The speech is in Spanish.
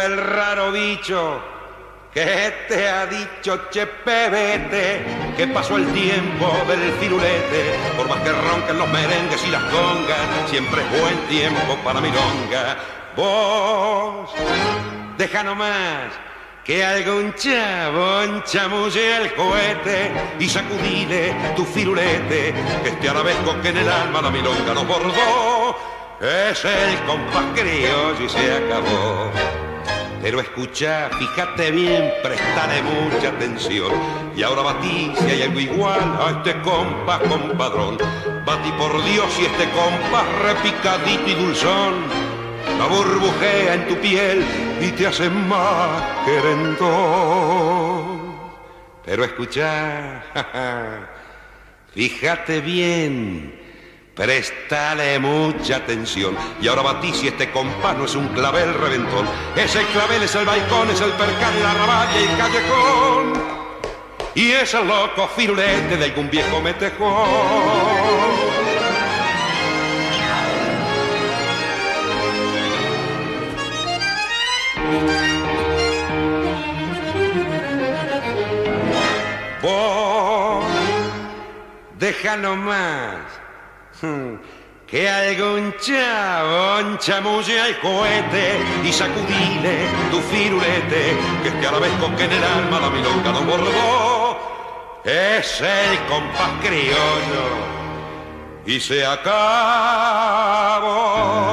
fue el raro bicho que te ha dicho, che pebete, que pasó el tiempo del firulete? Por más que ronquen los merengues y las congas, siempre es buen tiempo para milonga. Vos, deja nomás que algún chabón chamulle el cohete y sacudile tu firulete, que este arabesco que en el alma la milonga nos bordó es el compás criollo y se acabó. Pero escucha, fíjate bien, prestale mucha atención. Y ahora batí si hay algo igual a este compás compadrón. Batí por Dios si este compás repicadito y dulzón la burbujea en tu piel y te hace más querendón. Pero escucha, fíjate bien, prestale mucha atención. Y ahora batí si este compás no es un clavel reventón. Es el clavel, es el balcón, es el percal, la raballa y el callejón. Y es el loco firulete de algún viejo metejón. Vos, deja nomás que algún chabón chamulle al cohete y sacudile tu firulete, que este arabesco que en el alma la milonga nos bordó es el compás criollo y se acabó.